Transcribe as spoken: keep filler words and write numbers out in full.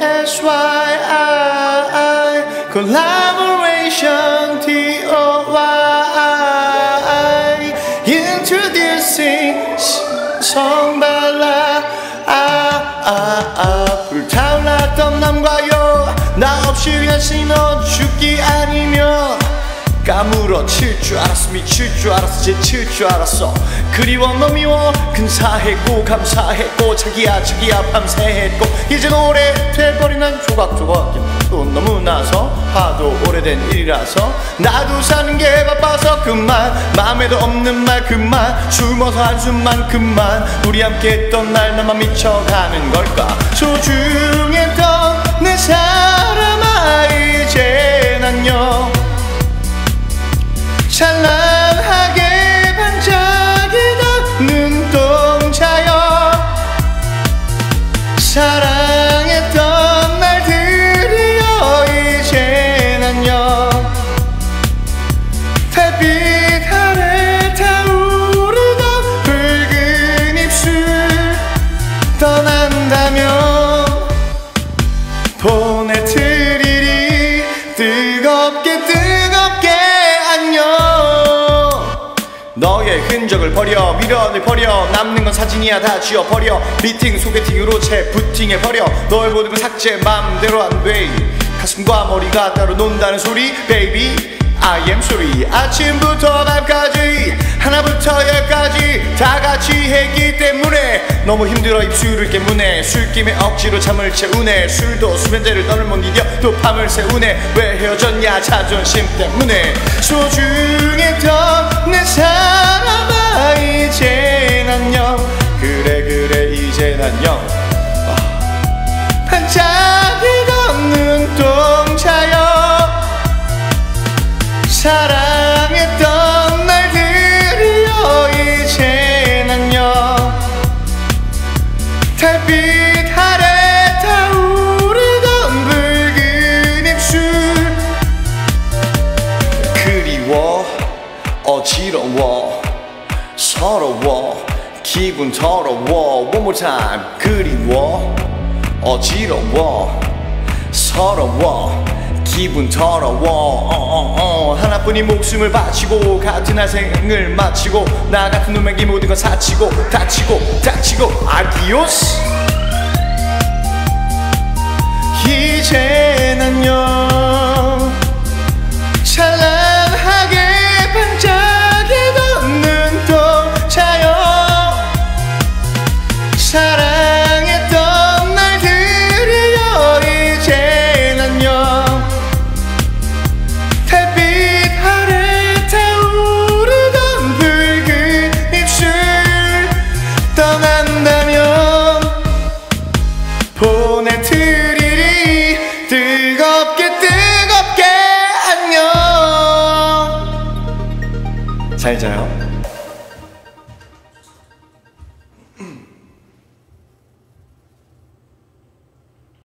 S Y I Collaboration T O Y Introducing 성발라 아, 아, 아. 불타올랐던 남과 여 나 없이 그냥 신어 죽기 아니면 까물어 칠 줄 알았어 미칠 줄 알았어 제칠 줄 알았어 그리워 너 미워 근사했고 감사했고 자기야 자기야 밤새했고 이젠 오래돼버린 난 조각조각 또 너무나서 하도 오래된 일이라서 나도 사는 게 바빠서 그만 마음에도 없는 말 그만 숨어서 한숨만 그만 우리 함께 했던 날 나만 미쳐가는 걸까 소중했던 내 사람아 이제 난요 찬란하게 반짝이던 눈동자여 사랑했던 날들이여 이제 난요 달빛 아래 타오르던 붉은 입술 떠난다면 보내드리리 뜨겁게 뜨겁게 안녕 너의 흔적을 버려 미련을 버려 남는 건 사진이야 다 지워버려 미팅 소개팅으로 재부팅해버려 너의 모든 걸 삭제 맘대로 안돼 가슴과 머리가 따로 논다는 소리 baby I am sorry 아침부터 밤까지 하나부터 열까지 다 같이 했기 때문에 너무 힘들어 입술을 깨무네 술김에 억지로 잠을 채우네 술도 수면제를 너를 못 이겨 또 밤을 새우네 왜 헤어졌냐 자존심 때문에 소중했던 내 사람아 이제 난영 그래 그래 이제 난영 반짝이던 눈동자여 사랑했던 날들이여 이제 난요 달빛 아래 타오르던 붉은 입술 그리워 어지러워 서러워 기분 더러워 One more time 그리워 어지러워 서러워 기분 더러워 어, 어, 어. 하나뿐인 목숨을 바치고 같은 학생을 마치고 나 같은 놈에게 모든 건 사치고 다치고 다치고 아디오스 이제 난요 찬란하게 반짝이던 눈동자여 사랑했던 날들이여 이제 난요 보내드리리 뜨겁게 뜨겁게 안녕 잘 자요.